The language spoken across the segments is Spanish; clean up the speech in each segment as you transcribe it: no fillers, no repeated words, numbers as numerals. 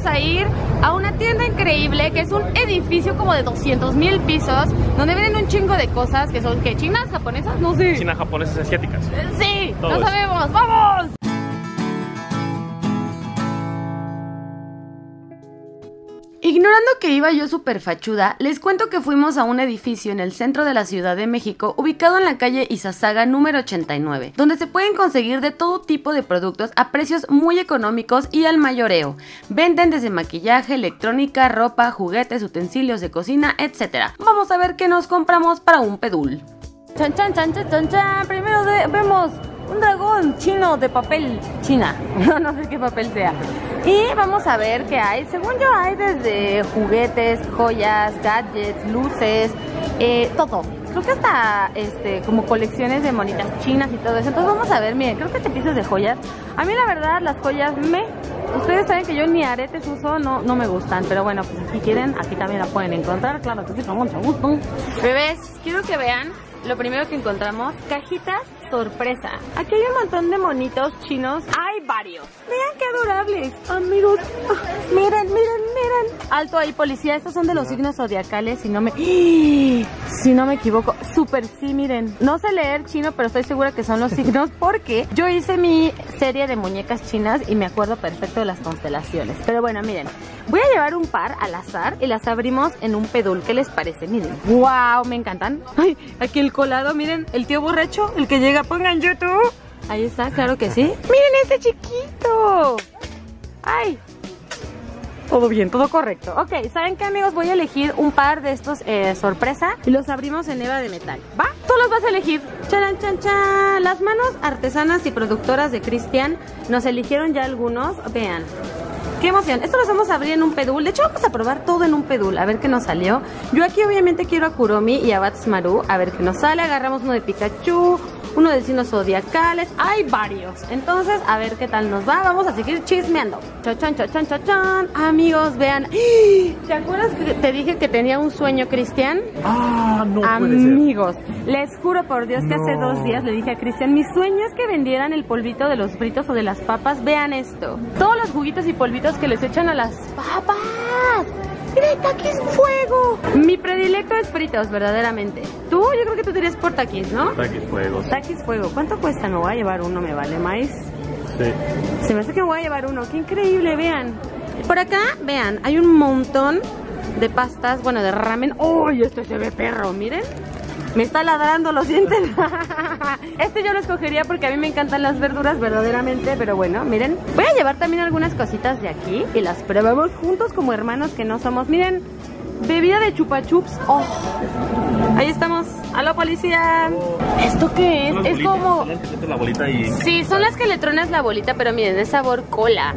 a ir a una tienda increíble que es un edificio como de 200,000 pisos, donde venden un chingo de cosas que son, ¿qué? ¿Chinas? ¿Japonesas? No sé. Chinas, japonesas, asiáticas. Sí, todo lo eso. sabemos. ¡Vamos! Ignorando que iba yo súper fachuda, les cuento que fuimos a un edificio en el centro de la Ciudad de México, ubicado en la calle Izazaga número 89, donde se pueden conseguir de todo tipo de productos a precios muy económicos y al mayoreo. Venden desde maquillaje, electrónica, ropa, juguetes, utensilios de cocina, etc. Vamos a ver qué nos compramos para un pedul. Chan chan chan chan chan chan. Primero vemos un dragón chino de papel china. No sé qué papel sea. Y vamos a ver qué hay. Según yo hay desde juguetes, joyas, gadgets, luces, todo. Creo que hasta como colecciones de monitas chinas y todo eso. Entonces vamos a ver, miren, creo que piezas de joyas. A mí la verdad las joyas ustedes saben que yo ni aretes uso, no me gustan. Pero bueno, pues si quieren, aquí también la pueden encontrar. Claro que sí, con mucho gusto. Bebés, quiero que vean lo primero que encontramos, cajitas sorpresa. Aquí hay un montón de monitos chinos. Hay varios. Vean qué adorables, amigos. Miren. Alto ahí, policía. Estos son de los signos zodiacales, si no me equivoco. Súper sí, miren. No sé leer chino, pero estoy segura que son los signos porque yo hice mi serie de muñecas chinas y me acuerdo perfecto de las constelaciones. Pero bueno, miren. Voy a llevar un par al azar y las abrimos en un pedul. ¿Qué les parece? Miren. ¡Wow! Me encantan. Ay, aquí el colado, miren. El tío borracho, el que llega. Pongan YouTube. Ahí está, claro que sí. ¡Miren este chiquito! ¡Ay! Todo bien, todo correcto. Ok, ¿saben qué, amigos? Voy a elegir un par de estos sorpresa y los abrimos en Eva de metal. ¿Va? Tú los vas a elegir. ¡Charan, chan, chan! Las manos artesanas y productoras de Cristian nos eligieron ya algunos. Vean. ¡Qué emoción! Esto los vamos a abrir en un pedul. De hecho, vamos a probar todo en un pedul. A ver qué nos salió. Yo aquí obviamente quiero a Kuromi y a Batsmaru. A ver qué nos sale. Agarramos uno de Pikachu, uno de signos zodiacales. Hay varios. Entonces, a ver qué tal nos va. Vamos a seguir chismeando. Chachan, chachan, chachan. Amigos, vean. ¿Te acuerdas que te dije que tenía un sueño, Cristian? Ah, no puede ser. Amigos, les juro por Dios que hace 2 días le dije a Cristian, mi sueño es que vendieran el polvito de los fritos o de las papas. Vean esto. Todos los juguitos y polvitos que les echan a las papas. ¡Mira, Takis Fuego! Mi predilecto es fritos, verdaderamente. Tú, yo creo que tú dirías por Takis, ¿no? Takis Fuego. Takis Fuego. ¿Cuánto cuesta? Me voy a llevar uno, me vale más. Sí. Se me hace que me voy a llevar uno. ¡Qué increíble! Vean. Por acá, vean, hay un montón de pastas, bueno, de ramen. ¡Uy! Este se ve perro, miren. Me está ladrando los dientes. Este yo lo escogería porque a mí me encantan las verduras verdaderamente. Pero bueno, miren. Voy a llevar también algunas cositas de aquí y las probamos juntos como hermanos que no somos. Miren, bebida de chupa chups. Oh, ahí estamos. ¡Aló, policía! ¿Esto qué es? Es como... Son las que metes la bolita y... Sí, son las que le tronas la bolita, pero miren, es sabor cola.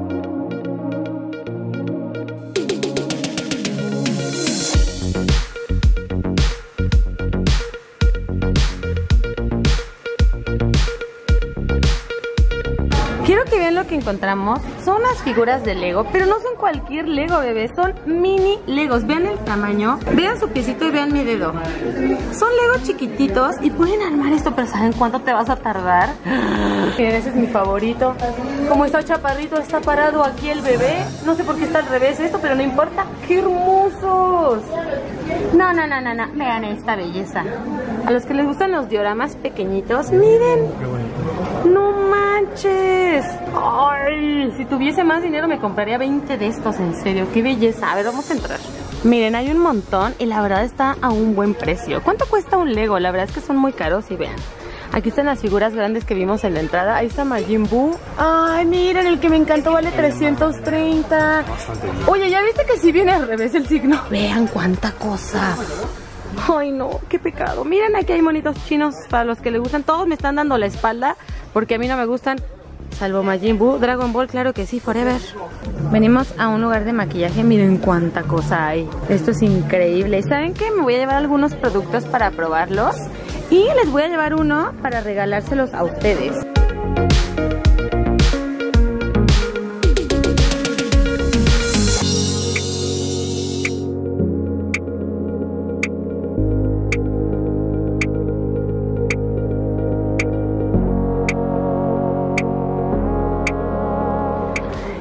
Quiero que vean lo que encontramos. Son unas figuras de Lego, pero no son cualquier Lego, bebé. Son mini Legos. Vean el tamaño, vean su piecito y vean mi dedo. Son Legos chiquititos y pueden armar esto, pero ¿saben cuánto te vas a tardar? Miren, ese es mi favorito. Como está chaparrito, está parado aquí el bebé. No sé por qué está al revés esto, pero no importa. ¡Qué hermosos! No. Vean esta belleza. A los que les gustan los dioramas pequeñitos, miren. Qué bonito. ¡No manches! ¡Ay! Si tuviese más dinero me compraría 20 de estos, en serio. ¡Qué belleza! A ver, vamos a entrar. Miren, hay un montón y la verdad está a un buen precio. ¿Cuánto cuesta un Lego? La verdad es que son muy caros y vean. Aquí están las figuras grandes que vimos en la entrada. Ahí está Majin Buu. ¡Ay, miren! El que me encantó vale 330. Oye, ¿ya viste que si viene al revés el signo? Vean cuánta cosa. Ay, no, qué pecado. Miren, aquí hay monitos chinos para los que les gustan. Todos me están dando la espalda porque a mí no me gustan, salvo Majin Buu. Dragon Ball, claro que sí, forever. Venimos a un lugar de maquillaje. Miren cuánta cosa hay. Esto es increíble. ¿Y saben qué? Me voy a llevar algunos productos para probarlos y les voy a llevar uno para regalárselos a ustedes.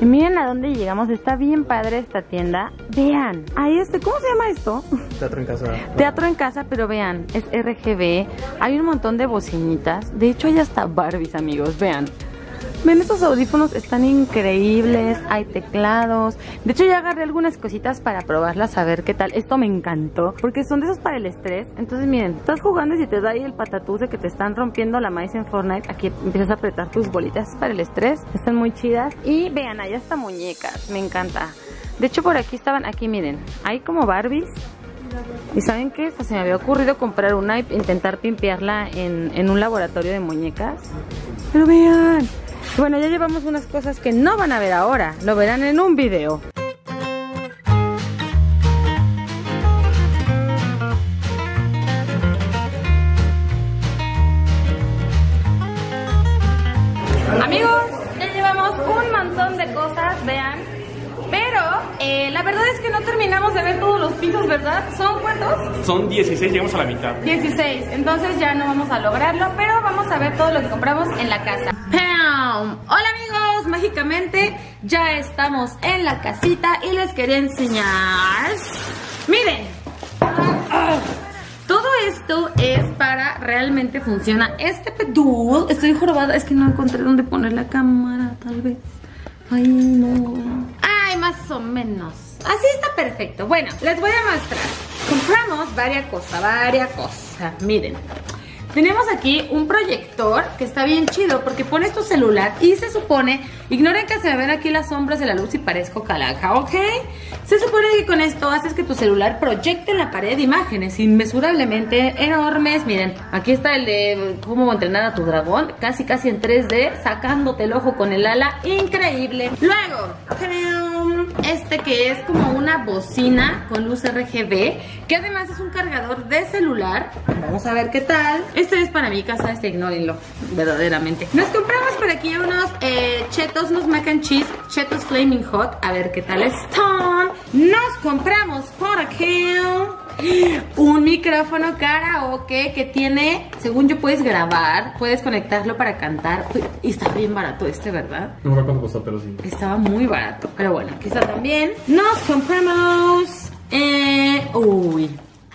Y miren a dónde llegamos, está bien padre esta tienda. Vean, ahí ¿cómo se llama esto? Teatro en casa. Teatro en casa, pero vean, es RGB. Hay un montón de bocinitas. De hecho hay hasta Barbies, amigos, vean. Ven, estos audífonos están increíbles, hay teclados. De hecho ya agarré algunas cositas para probarlas, a ver qué tal. Esto me encantó, porque son de esos para el estrés. Entonces miren, estás jugando y si te da ahí el patatús de que te están rompiendo la maíz en Fortnite, aquí empiezas a apretar tus bolitas para el estrés. Están muy chidas. Y vean, allá está muñecas, me encanta. De hecho por aquí estaban, aquí miren, hay como Barbies. ¿Y saben qué? Pues se me había ocurrido comprar una y intentar pimpearla en un laboratorio de muñecas. Pero vean. Bueno, ya llevamos unas cosas que no van a ver ahora, lo verán en un video. Amigos, ya llevamos un montón de cosas, vean. Pero la verdad es que no terminamos de ver todos los pisos, ¿verdad? ¿Son cuántos? Son 16, llegamos a la mitad. 16, entonces ya no vamos a lograrlo, pero vamos a ver todo lo que compramos en la casa. ¡Pam! Hola amigos, mágicamente ya estamos en la casita y les quería enseñar. Miren, todo esto es para realmente funciona este pedal. Estoy jorobada, es que no encontré dónde poner la cámara, tal vez. Ay, no. Ay, más o menos. Así está perfecto. Bueno, les voy a mostrar. Compramos varias cosas. Miren. Tenemos aquí un proyector que está bien chido porque pones tu celular y se supone, ignoren que se me ven aquí las sombras de la luz y parezco calaca, ¿ok? Se supone que con esto haces que tu celular proyecte en la pared imágenes inmesurablemente enormes. Miren, aquí está el de cómo entrenar a tu dragón, casi en 3D, sacándote el ojo con el ala, increíble. Luego, este que es como una bocina con luz RGB, que además es un cargador de celular. Vamos a ver qué tal. Este es para mi casa, ignórenlo, verdaderamente. Nos compramos por aquí unos chetos, unos mac and cheese, chetos flaming hot. A ver qué tal están. Nos compramos por aquí un micrófono karaoke que tiene, según yo, puedes grabar, puedes conectarlo para cantar. Uy, y está bien barato ¿verdad? No me acuerdo cuánto costó, pero sí. Estaba muy barato, pero bueno, aquí está también. Nos compramos uy.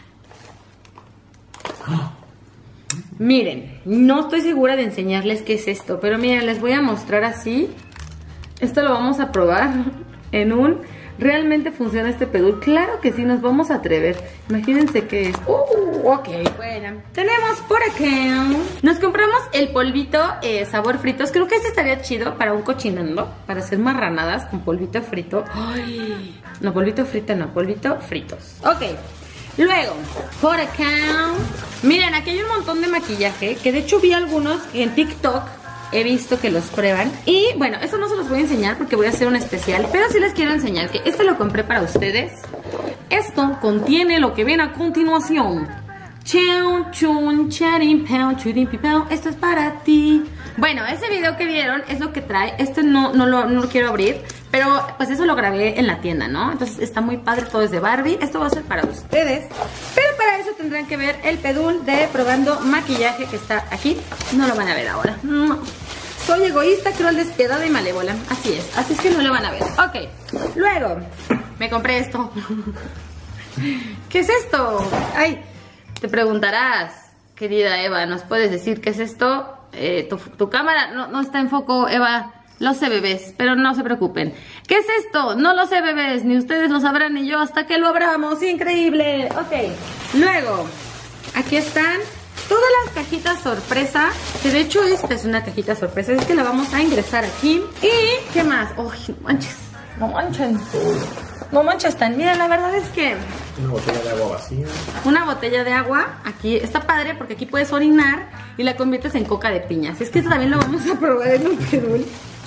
Miren, no estoy segura de enseñarles qué es esto, pero miren, les voy a mostrar así. Esto lo vamos a probar en un... ¿Realmente funciona este pedal? Claro que sí, nos vamos a atrever. Imagínense qué es. Ok, bueno. Tenemos por aquí. Nos compramos el polvito sabor fritos. Creo que este estaría chido para un cochinando, para hacer marranadas con polvito frito. Ay, no, polvito frito, no, polvito fritos. Ok. Luego, por acá. Miren, aquí hay un montón de maquillaje, que de hecho vi algunos en TikTok. He visto que los prueban. Y bueno, eso no se los voy a enseñar porque voy a hacer un especial, pero sí les quiero enseñar que este lo compré para ustedes. Esto contiene lo que ven a continuación. Chun, chun, charin, pau, churin, pipau. Esto es para ti. Bueno, ese video que vieron es lo que trae. Este no lo quiero abrir, pero pues eso lo grabé en la tienda, ¿no? Entonces está muy padre, todo es de Barbie. Esto va a ser para ustedes, pero para eso tendrán que ver el pedal de probando maquillaje que está aquí. No lo van a ver ahora. No. Soy egoísta, cruel, despiadada y malévola. Así es que no lo van a ver. Ok, luego me compré esto. ¿Qué es esto? Ay, te preguntarás, querida Eva, ¿nos puedes decir qué es esto? Tu cámara no está en foco, Eva. Lo sé, bebés, pero no se preocupen. ¿Qué es esto? No lo sé, bebés, ni ustedes lo sabrán ni yo hasta que lo abramos. ¡Increíble! Ok, luego, aquí están todas las cajitas sorpresa, que de hecho esta es una cajita sorpresa, es que la vamos a ingresar aquí. ¿Y qué más? ¡Uy, no manches! ¡No manchen! No manches tan, mira, la verdad es que... Una botella de agua vacía. Una botella de agua, aquí está padre porque aquí puedes orinar y la conviertes en coca de piña. Así es que esto también lo vamos a probar en un pedal.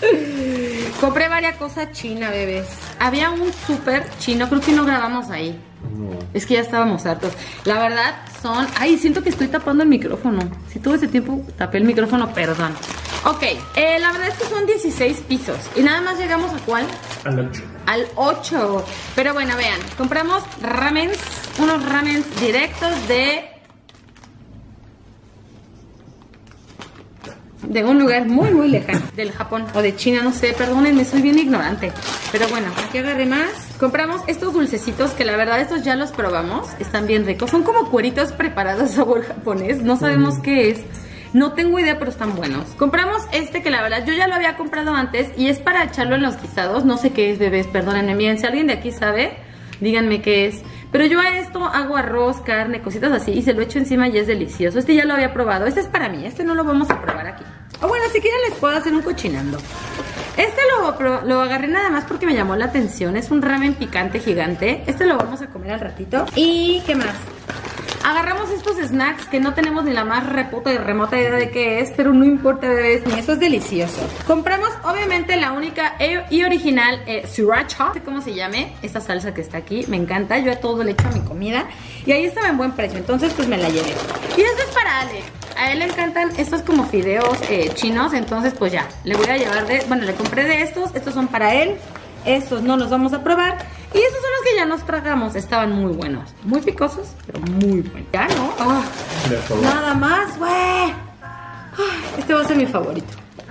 Compré varias cosas chinas, bebés. Había un súper chino, creo que no grabamos ahí. No. Es que ya estábamos hartos. La verdad son... Ay, siento que estoy tapando el micrófono. Si todo ese tiempo tapé el micrófono, perdón. Ok, la verdad es que son 16 pisos. Y nada más llegamos a ¿cuál? Al 8. Al 8. Pero bueno, vean, compramos ramens. Unos ramens directos de... de un lugar muy muy lejano, del Japón o de China, no sé, perdónenme, soy bien ignorante. Pero bueno, aquí agarré más. Compramos estos dulcecitos que la verdad estos ya los probamos, están bien ricos. Son como cueritos preparados sabor japonés, no sabemos qué es. No tengo idea, pero están buenos. Compramos este que la verdad yo ya lo había comprado antes y es para echarlo en los guisados. No sé qué es, bebés, perdónenme. Miren, si alguien de aquí sabe, díganme qué es. Pero yo a esto hago arroz, carne, cositas así y se lo echo encima y es delicioso. Este ya lo había probado, este es para mí, este no lo vamos a probar aquí. O bueno, si quieren les puedo hacer un cochinando. Este lo agarré nada más porque me llamó la atención. Es un ramen picante gigante. Este lo vamos a comer al ratito. ¿Y qué más? Agarramos estos snacks que no tenemos ni la más reputa y remota idea de qué es, pero no importa, bebés, ni eso es delicioso. Compramos obviamente la única y original sriracha, no sé cómo se llame, esta salsa que está aquí, me encanta, yo a todo le echo a mi comida y ahí estaba en buen precio, entonces pues me la llevé. Y esto es para Ale, a él le encantan estos como fideos chinos, entonces pues ya, le voy a llevar bueno, le compré de estos son para él, estos no los vamos a probar. Y estos son los que ya nos tragamos. Estaban muy buenos. Muy picosos, pero muy buenos. Ya, ¿no? Oh, nada más, güey. Este va a ser mi favorito.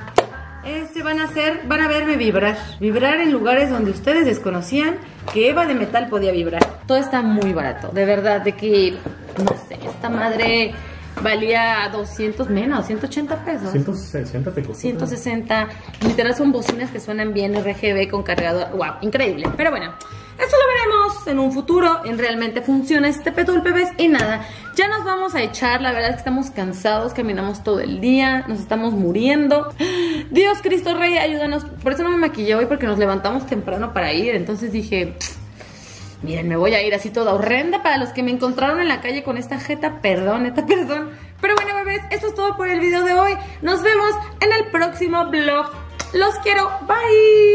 Este van a verme vibrar. Vibrar en lugares donde ustedes desconocían que Eva de Metal podía vibrar. Todo está muy barato. De verdad, de que, no sé, esta madre valía 200 menos, 180 pesos. 160 te costó. 160. Literal son bocinas que suenan bien RGB con cargador. Wow, increíble. Pero bueno, eso lo veremos en un futuro. En realmente funciona este Petul, bebés. Y nada, ya nos vamos a echar. La verdad es que estamos cansados, caminamos todo el día, nos estamos muriendo. Dios Cristo Rey, ayúdanos. Por eso no me maquillé hoy, porque nos levantamos temprano para ir. Entonces dije, miren, me voy a ir así toda horrenda. Para los que me encontraron en la calle con esta jeta, perdón, neta, perdón. Pero bueno, bebés, esto es todo por el video de hoy. Nos vemos en el próximo vlog. Los quiero, bye.